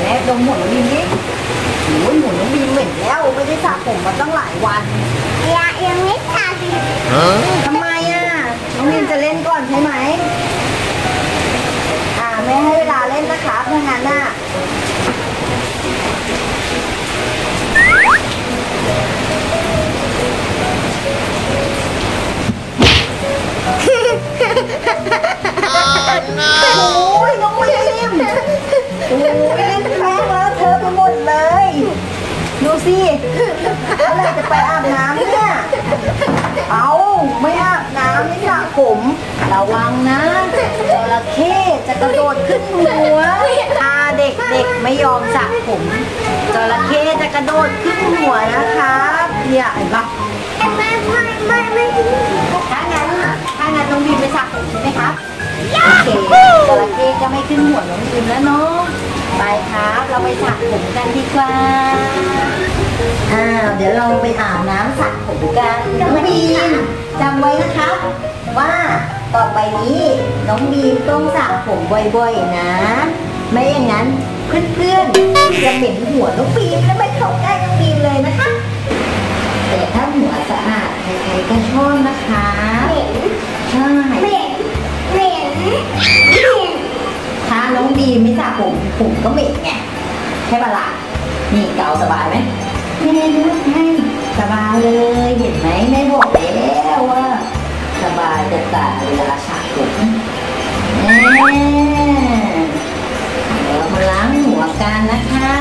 ดมหัวน้องบีมดิโอ้ยหัวน้องบีมเหม็นแล้วไม่ได้สระผมมาตั้งหลายวันยังไม่สระทำไมอ่ะน้องบีมจะเล่นก่อนใช่ไหมแม่ให้เวลาเล่นนะครับถ้างั้นน่ะโอ้ยน้องบีมโอ้ยเล่นแป้งแล้วเธอไปหมดเลยดูสิเมื่อไหร่จะไปอาบน้ำเนี่ยเอาไม่อาบน้ำไม่สระผมระวังนะจระเข้จะกระโดดขึ้นหัวเด็กไม่ยอมสระผมจระเข้จะกระโดดขึ้นหัวนะครับเนี่ยเห็นปะไม่ถ้างั้นน้องบีมไปสระผมใช่ไหมครับโอเคจระเข้จะไม่ขึ้นหัวน้องบีมแล้วเนาะไปครับเราไปสระผมกันดีกว่าเดี๋ยวเราไปอาบน้ำสระผมกันน้องบีมจำไว้นะคะว่าต่อไปนี้น้องบีมต้องสระผมบ่อยๆนะไม่อย่างนั้นเพื่อนๆจะเหม็นหัวน้องบีมและไม่เข้าใกล้น้องบีมเลยนะคะแต่ถ้าหัวสะอาดใครๆก็ชอบนะคะใช่ถ้าน้องบีมไม่สระผมก็เหม็นไงใช่ปะล่ะนี่เกาสบายไหมไม่ได้ดูให้สบายเลยเห็นไหมแม่บอกแล้วว่าสบายจะตายเวลาสระผมเดี๋ยวมาล้างหัวกันนะคะ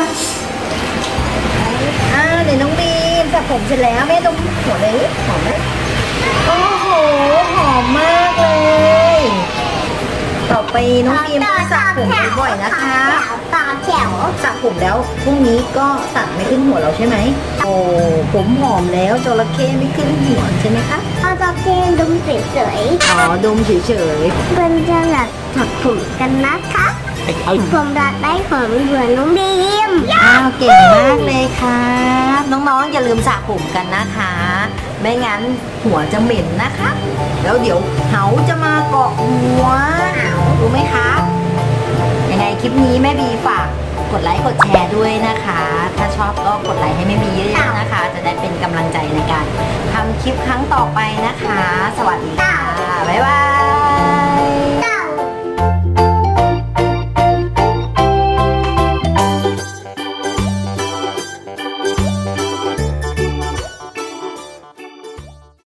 เดี๋ยวน้องบีมสระผมเสร็จแล้วแม่ดมหัวเลยหอมไหมโอ้โหหอมมากเลยต่อไปน้องบีมสระผมบ่อยๆนะคะต่อแถวสระผมแล้วพรุ่งนี้ก็สระไม่ขึ้นหัวเราใช่ไหมโอ้ผมหอมแล้วจระเข้ไม่ขึ้นหัวใช่ไหมคะจระเข้ดมเฉยๆดมเฉยๆเป็นจะหลักถักผมกันนะคะผมรักได้ผมเหมือนน้องบีมเก่งมากเลยครับน้องๆอย่าลืมสระผมกันนะคะไม่งั้นหัวจะเหม็นนะคะแล้วเดี๋ยวเหาจะมาเกาะหัวรู้ไหมคะยังไงคลิปนี้แม่บีฝากกดไลค์กดแชร์ด้วยนะคะถ้าชอบก็กดไลค์ให้แม่บีเยอะๆนะคะจะได้เป็นกำลังใจในการทำคลิปครั้งต่อไปนะคะสวัสดีค่ะบ๊ายบาย